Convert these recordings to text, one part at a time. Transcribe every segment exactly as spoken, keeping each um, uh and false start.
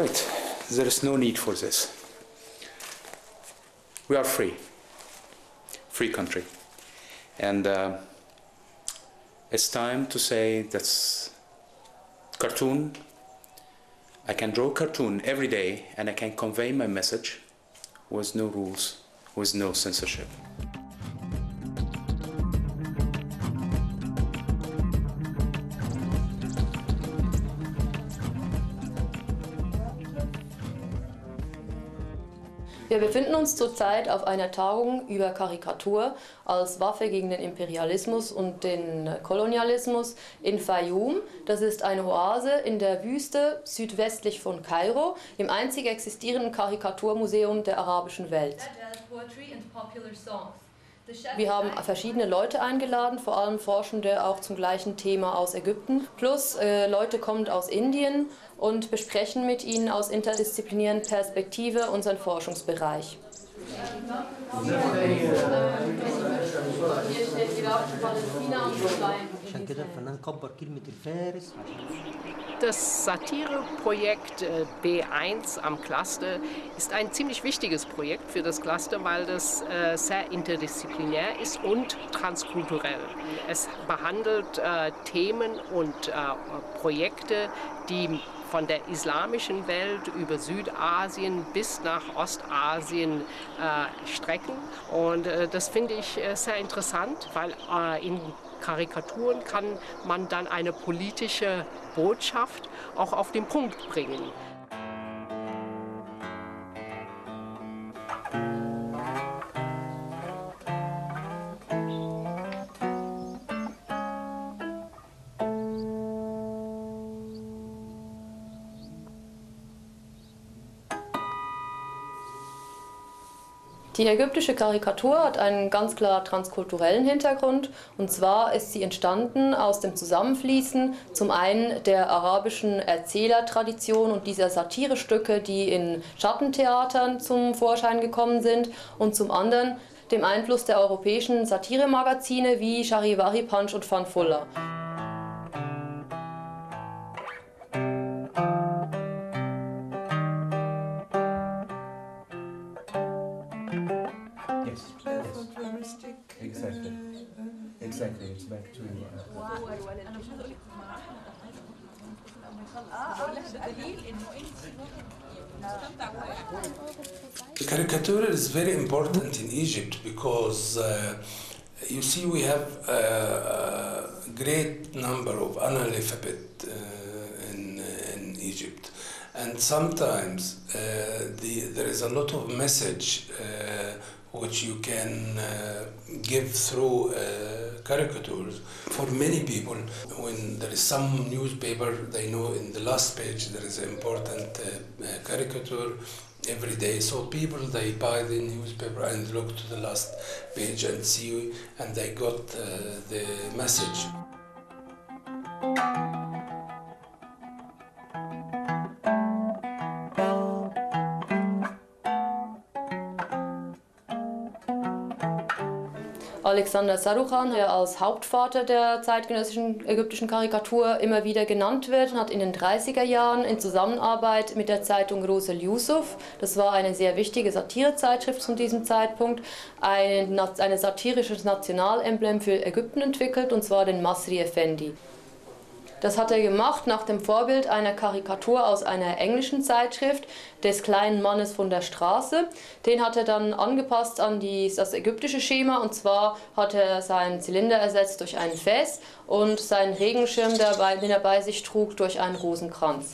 right, there is no need for this. We are free, free country. And uh, it's time to say that's cartoon. I can draw cartoon every day and I can convey my message with no rules, with no censorship. Wir befinden uns zurzeit auf einer Tagung über Karikatur als Waffe gegen den Imperialismus und den Kolonialismus in Fayoum. Das ist eine Oase in der Wüste südwestlich von Kairo, im einzig existierenden Karikaturmuseum der arabischen Welt. Wir haben verschiedene Leute eingeladen, vor allem Forschende auch zum gleichen Thema aus Ägypten. Plus äh, Leute kommen aus Indien und besprechen mit ihnen aus interdisziplinären Perspektive unseren Forschungsbereich. Das Satireprojekt B eins am Cluster ist ein ziemlich wichtiges Projekt für das Cluster, weil das äh, sehr interdisziplinär ist und transkulturell. Es behandelt äh, Themen und äh, Projekte, die von der islamischen Welt über Südasien bis nach Ostasien äh, strecken. Und äh, das finde ich äh, sehr interessant, weil äh, in Karikaturen kann man dann eine politische Botschaft auch auf den Punkt bringen. Die ägyptische Karikatur hat einen ganz klar transkulturellen Hintergrund, und zwar ist sie entstanden aus dem Zusammenfließen zum einen der arabischen Erzählertradition und dieser Satirestücke, die in Schattentheatern zum Vorschein gekommen sind, und zum anderen dem Einfluss der europäischen Satiremagazine wie Charivari, Punch und Fanfulla. Exactly. Exactly. It's back to you. The caricature is very important in Egypt because uh, you see we have a, a great number of analphabet uh, in, in Egypt, and sometimes uh, the, there is a lot of message uh, which you can uh, give through uh, caricatures. For many people, when there is some newspaper, they know in the last page there is an important uh, caricature every day. So people, they buy the newspaper and look to the last page and see, and they got uh, the message. Alexander Sarukhan, der als Hauptvater der zeitgenössischen ägyptischen Karikatur immer wieder genannt wird, hat in den dreißiger Jahren in Zusammenarbeit mit der Zeitung Rosel Yusuf, das war eine sehr wichtige Satirezeitschrift zu diesem Zeitpunkt, ein, ein satirisches Nationalemblem für Ägypten entwickelt, und zwar den Masri Effendi. Das hat er gemacht nach dem Vorbild einer Karikatur aus einer englischen Zeitschrift des kleinen Mannes von der Straße. Den hat er dann angepasst an die, das ägyptische Schema, und zwar hat er seinen Zylinder ersetzt durch ein Fäß und seinen Regenschirm, dabei, den er bei sich trug, durch einen Rosenkranz.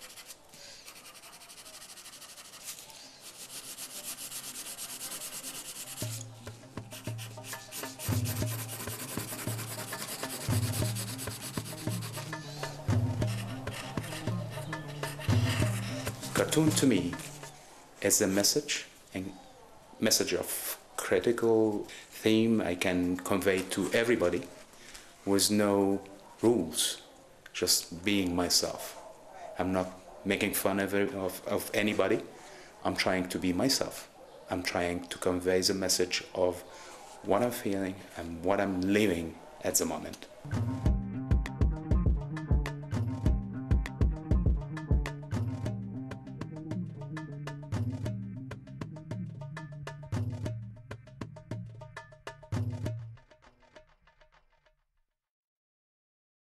Cartoon to me is a message, a message of critical theme I can convey to everybody with no rules, just being myself. I'm not making fun of, of, of anybody. I'm trying to be myself. I'm trying to convey the message of what I'm feeling and what I'm living at the moment.